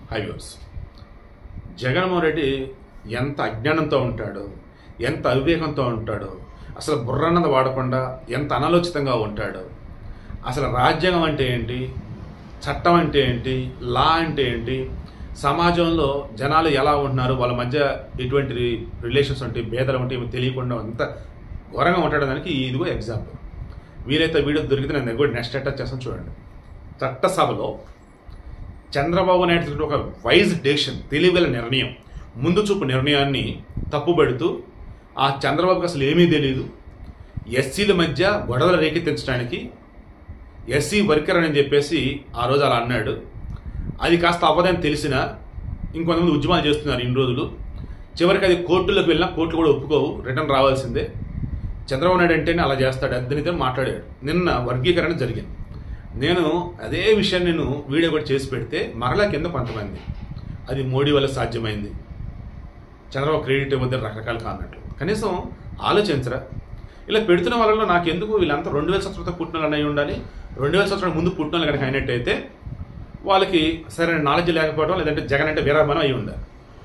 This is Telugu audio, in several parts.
హైవేస్ జగన్మోహన్ రెడ్డి ఎంత అజ్ఞానంతో ఉంటాడో, ఎంత అవివేకంతో ఉంటాడో, అసలు బుర్రన్నది వాడకుండా ఎంత అనాలోచితంగా ఉంటాడో, అసలు రాజ్యాంగం అంటే ఏంటి, చట్టం అంటే ఏంటి, లా అంటే ఏంటి, సమాజంలో జనాలు ఎలా ఉంటున్నారు, వాళ్ళ మధ్య ఎటువంటి రిలేషన్స్ ఉంటాయి, భేదాలు ఉంటాయి, ఏమి తెలియకుండా అంత ఘోరంగా ఉంటాడు. దానికి ఇదిగో ఎగ్జాంపుల్. వీలైతే వీడియో దొరికితే నేను కూడా నెక్స్ట్ అటాచ్ చేస్తాను చూడండి. చట్టసభలో చంద్రబాబు నాయుడు ఒక వైజ్ డెసిషన్, తెలివిగల నిర్ణయం, ముందు చూపు నిర్ణయాన్ని తప్పుబడుతూ ఆ చంద్రబాబుకి అసలు ఏమీ తెలియదు, ఎస్సీల మధ్య గొడవలు రేకెత్తించడానికి ఎస్సీ వర్కర్ అని చెప్పేసి ఆ రోజు అలా అన్నాడు. అది కాస్త అవ్వదని తెలిసినా ఇంకొంతమంది ఉద్యమాలు చేస్తున్నారు ఇన్ని రోజులు. చివరికి అది కోర్టులోకి వెళ్ళినా కోర్టులు కూడా ఒప్పుకోవు, రిటర్న్ రావాల్సిందే. చంద్రబాబు నాయుడు అంటేనే అలా చేస్తాడు, అద్దనితో మాట్లాడాడు. నిన్న వర్గీకరణ జరిగింది. నేను అదే విషయాన్ని నేను వీడియో కూడా చేసి పెడితే మరలా కింద కొంతమంది అది మోడీ వల్ల సాధ్యమైంది, చంద్రబాబు క్రెడిట్ ఇవ్వద్దని రకరకాలు కానట్లు. కనీసం ఆలోచించరా? ఇలా పెడుతున్న వాళ్ళలో నాకెందుకు వీళ్ళంతా 2000 సంవత్సరాలతో పుట్టిన వాళ్ళు అయి ఉండాలి, 2000 సంవత్సరాల ముందు పుట్టిన వాళ్ళు కనుక అయినట్టయితే వాళ్ళకి సరైన నాలెడ్జ్ లేకపోవడం, లేదంటే జగన్ అంటే వీరాభిమానం అయి ఉండాలి.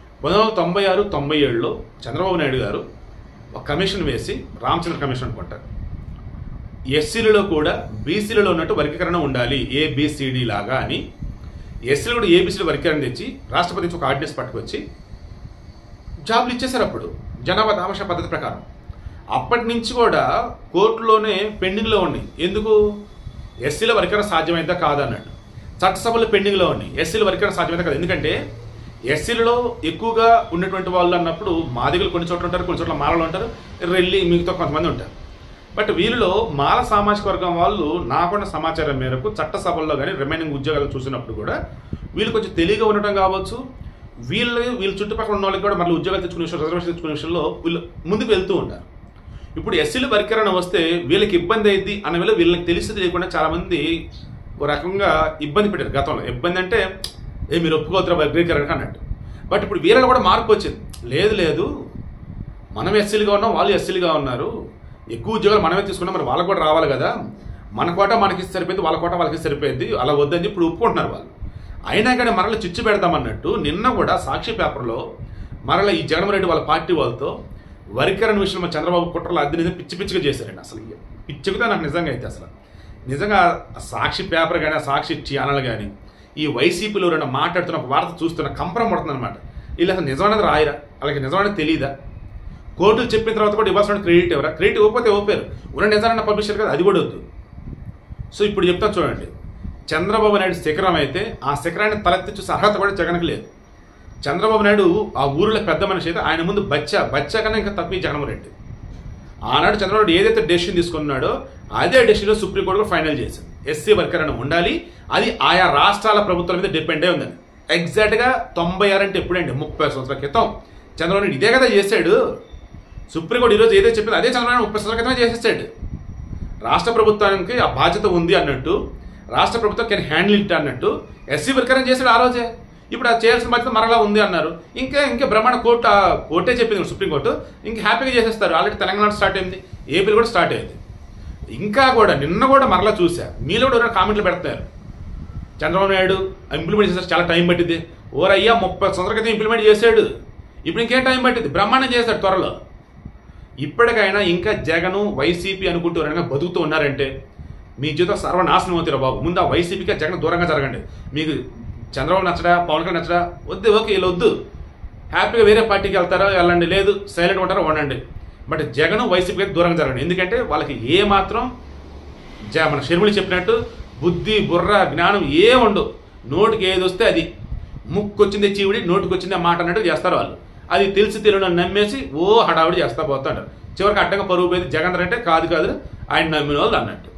1996-97లో చంద్రబాబు నాయుడు గారు ఒక కమిషన్ వేసి, రామచంద్ర కమిషన్ అనుకుంటారు, ఎస్సీలలో కూడా బీసీలలో ఉన్నట్టు వర్గీకరణ ఉండాలి, ఏబిసిడి లాగా అని. ఎస్సీలు కూడా ఏబిసిడి వర్గీకరణ తెచ్చి రాష్ట్రపతి నుంచి ఒక ఆర్డినెన్స్ పట్టుకొచ్చి జాబులు ఇచ్చేశారు అప్పుడు జనాభా దామాషా పద్ధతి ప్రకారం. అప్పటి నుంచి కూడా కోర్టులోనే పెండింగ్లో ఉన్నాయి. ఎందుకు? ఎస్సీల వర్గీకరణ సాధ్యమైందా కాదన్నట్టు. చట్టసభలో పెండింగ్లో ఉన్నాయి, ఎస్సీల వర్గీకరణ సాధ్యమైందా కాదు. ఎందుకంటే ఎస్సీలలో ఎక్కువగా ఉన్నటువంటి వాళ్ళు అన్నప్పుడు మాదిగలు కొన్ని చోట్ల ఉంటారు, కొన్ని చోట్ల మాలలు ఉంటారు, రెల్లి మిగతా కొంతమంది ఉంటారు. బట్ వీళ్ళలో మాల సామాజిక వర్గం వాళ్ళు నాకున్న సమాచారం మేరకు చట్టసభల్లో కానీ రిమైనింగ్ ఉద్యోగాలు చూసినప్పుడు కూడా వీళ్ళు కొంచెం తెలివిగా ఉండటం కావచ్చు, వీళ్ళు చుట్టుపక్కల ఉన్న వాళ్ళకి కూడా మళ్ళీ ఉద్యోగాలు తెచ్చుకునే విషయం, రిజర్వేషన్ తెచ్చుకునే విషయంలో వీళ్ళు ముందుకు వెళ్తూ ఉంటారు. ఇప్పుడు ఎస్సీల వర్గీకరణ వస్తే వీళ్ళకి ఇబ్బంది అయింది అన్న వేళ వీళ్ళకి తెలిసి తెలియకుండా చాలామంది ఒక రకంగా ఇబ్బంది పెట్టారు గతంలో. ఇబ్బంది అంటే మీరు ఒప్పుకోతున్నారు వర్గీకరణ అన్నట్టు. బట్ ఇప్పుడు వీళ్ళలో కూడా మార్పు వచ్చింది. లేదు మనం ఎస్సీలుగా ఉన్నాం, వాళ్ళు ఎస్సీలుగా ఉన్నారు, ఎక్కువ ఉద్యోగాలు మనమే తీసుకున్నాం, మరి వాళ్ళకు కూడా రావాలి కదా, మన కోట మనకి సరిపోయింది, వాళ్ళ కోట వాళ్ళకి సరిపోయింది, అలా వద్దని ఇప్పుడు ఒప్పుకుంటున్నారు వాళ్ళు. అయినా కానీ మరలా చిచ్చు పెడతామన్నట్టు నిన్న కూడా సాక్షి పేపర్లో మరలా ఈ జగన్మోహన్ రెడ్డి వాళ్ళ పార్టీ వాళ్ళతో వర్గీకరణ విషయంలో చంద్రబాబు కుట్రలు అద్దె పిచ్చిగా చేశారండి. అసలు పిచ్చిగా నాకు నిజంగా అయితే అసలు నిజంగా సాక్షి పేపర్ కానీ, సాక్షి ఛానల్ కానీ, ఈ వైసీపీలో ఎవరైనా మాట్లాడుతున్న ఒక వార్త చూస్తున్న కంపరం పడుతుంది అనమాట. వీళ్ళు అసలు నిజమైనది రాయరా, వాళ్ళకి నిజమైనది తెలియదా? కోర్టులు చెప్పిన తర్వాత కూడా ఇవ్వాల్సిన క్రెడిట్ ఎవరా? క్రెడిట్ ఇవ్వకపోతే ఇవ్వలేరు, ఉన్న నిజాన్ని పబ్లిషర్ కదా, అది కూడా వద్దు. సో ఇప్పుడు చెప్తా చూడండి, చంద్రబాబు నాయుడు శిఖరం అయితే ఆ శిఖరాన్ని తలెత్తి చూసే అర్హత కూడా జగన్కి లేదు. చంద్రబాబు నాయుడు ఆ ఊరిలో పెద్ద మనిషి అయితే ఆయన ముందు బచ్చా కన్నా ఇంకా తప్పి జగన్మోహన్ రెడ్డి. ఆనాడు చంద్రబాబు నాయుడు ఏదైతే డెసిషన్ తీసుకున్నాడో అదే డెసిషన్లో సుప్రీంకోర్టు కూడా ఫైనల్ చేసింది, ఎస్సీ వర్గీకరణ ఉండాలి, అది ఆయా రాష్ట్రాల ప్రభుత్వాల మీద డిపెండ్ అయి ఉందని. ఎగ్జాక్ట్గా 96 అంటే ఎప్పుడండి, 30 సంవత్సరాల క్రితం చంద్రబాబు నాయుడు ఇదే కదా చేశాడు. సుప్రీంకోర్టు ఈరోజు ఏదైతే చెప్పిందో అదే చంద్రబాబు నాయుడు 30 సంవత్సరాల క్రితమే చేసేసాడు. రాష్ట్ర ప్రభుత్వానికి ఆ బాధ్యత ఉంది అన్నట్టు, రాష్ట్ర ప్రభుత్వం కెన్ హ్యాండిల్ ఇట్ అన్నట్టు ఎస్సీ వర్గీకరణ చేశాడు ఆ రోజే. ఇప్పుడు అది చేయాల్సిన బాధ్యత మరలా ఉంది అన్నారు. ఇంకా బ్రహ్మాండ కోర్టే చెప్పింది సుప్రీంకోర్టు, ఇంకా హ్యాపీగా చేసేస్తారు. ఆల్రెడీ తెలంగాణ స్టార్ట్ అయింది, ఏపీలో కూడా స్టార్ట్ అయింది. ఇంకా కూడా నిన్న కూడా మరలా చూసా, మీలో కూడా ఎవరైనా కామెంట్లు పెడతారు, చంద్రబాబు నాయుడు ఇంప్లిమెంట్ చేసేది చాలా టైం పట్టింది. ఓరయ్యా 30 సంవత్సరాల క్రితం ఇంప్లిమెంట్ చేశాడు, ఇప్పుడు ఇంకేం టైం పట్టింది, బ్రహ్మాండం చేశాడు త్వరలో. ఇప్పటికైనా ఇంకా జగను వైసీపీ అనుకుంటూ ఎవరైనా బతుకుతూ ఉన్నారంటే మీ జీవితం సర్వనాశనం అవుతారు బాబు. ముందు ఆ వైసీపీకి జగన్ దూరంగా జరగండి. మీకు చంద్రబాబు నచ్చడా, పవన్ కళ్యాణ్ నచ్చడా, వద్దు, ఓకే వీళ్ళు వద్దు, హ్యాపీగా వేరే పార్టీకి వెళ్తారో వెళ్ళండి, లేదు సైలెంట్ ఉంటారో ఉండండి. బట్ జగన్ వైసీపీకి దూరంగా జరగండి. ఎందుకంటే వాళ్ళకి ఏ మాత్రం మన షర్మిలి చెప్పినట్టు బుద్ధి, బుర్ర, జ్ఞానం ఉండవు. నోటికి ఏది వస్తే అది, ముక్కొచ్చిందే చీవిడి, నోటికి వచ్చిందే మాట అన్నట్టు చేస్తారు వాళ్ళు. అది తెలిసి తెలియని నమ్మేసి హడావుడి చేస్తా పోతాడు. చివరికి అడ్డంగా పరుగు పోయింది జగన్ అంటే కాదు ఆయన నమ్మిన వాళ్ళు అన్నట్టు.